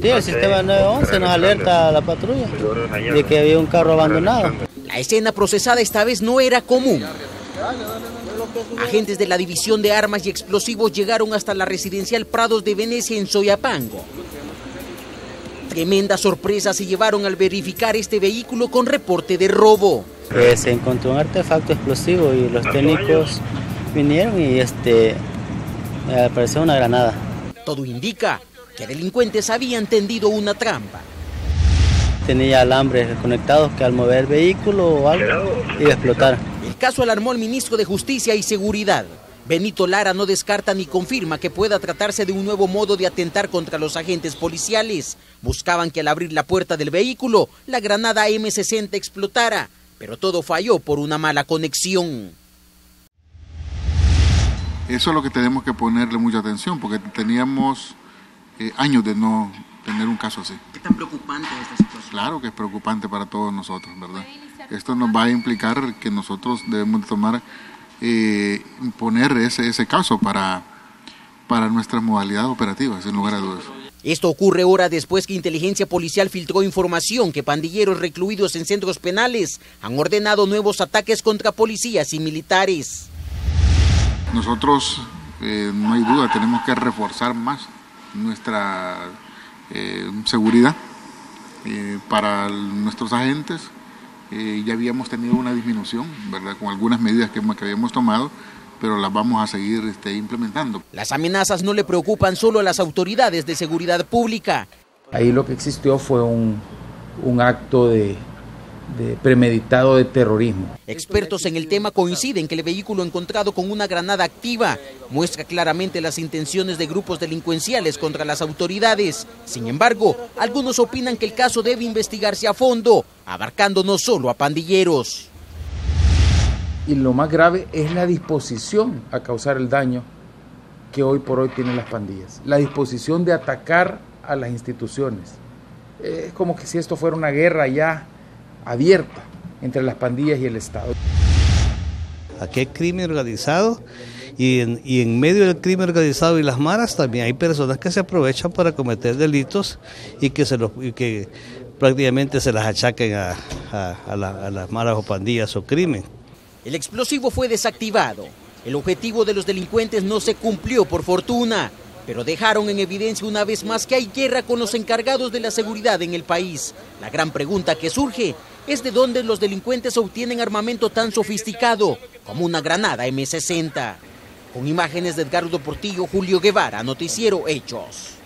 Sí, el sistema 911 nos alerta a la patrulla de que había un carro abandonado. La escena procesada esta vez no era común. Agentes de la División de Armas y Explosivos llegaron hasta la residencial Prados de Venecia en Soyapango. Tremenda sorpresa se llevaron al verificar este vehículo con reporte de robo. Se encontró un artefacto explosivo y los técnicos vinieron y al parecer una granada. Todo indica que delincuentes habían tendido una trampa. Tenía alambres conectados que al mover el vehículo o algo iba a explotar. El caso alarmó al ministro de Justicia y Seguridad. Benito Lara no descarta ni confirma que pueda tratarse de un nuevo modo de atentar contra los agentes policiales. Buscaban que al abrir la puerta del vehículo, la granada M60 explotara, pero todo falló por una mala conexión. Eso es lo que tenemos que ponerle mucha atención, porque teníamos años de no tener un caso así. ¿Qué tan preocupante es esta situación? Claro que es preocupante para todos nosotros, ¿verdad? Esto nos va a implicar que nosotros debemos tomar, poner ese caso para nuestras modalidades operativas, sin lugar a dudas. Esto ocurre horas después que Inteligencia Policial filtró información que pandilleros recluidos en centros penales han ordenado nuevos ataques contra policías y militares. Nosotros, no hay duda, tenemos que reforzar más nuestra seguridad para nuestros agentes. Ya habíamos tenido una disminución, ¿verdad?, con algunas medidas que habíamos tomado, pero las vamos a seguir implementando. Las amenazas no le preocupan solo a las autoridades de seguridad pública. Ahí lo que existió fue un acto de premeditado de terrorismo. Expertos en el tema coinciden que el vehículo encontrado con una granada activa muestra claramente las intenciones de grupos delincuenciales contra las autoridades. Sin embargo, algunos opinan que el caso debe investigarse a fondo, abarcando no solo a pandilleros. Y lo más grave es la disposición a causar el daño que hoy por hoy tienen las pandillas. La disposición de atacar a las instituciones. Es como que si esto fuera una guerra ya abierta entre las pandillas y el Estado. Aquí hay crimen organizado y en medio del crimen organizado y las maras también hay personas que se aprovechan para cometer delitos y que prácticamente se las achaquen a las maras o pandillas o crimen. El explosivo fue desactivado. El objetivo de los delincuentes no se cumplió por fortuna, pero dejaron en evidencia una vez más que hay guerra con los encargados de la seguridad en el país. La gran pregunta que surge es de dónde los delincuentes obtienen armamento tan sofisticado como una granada M60. Con imágenes de Edgardo Portillo, Julio Guevara, Noticiero Hechos.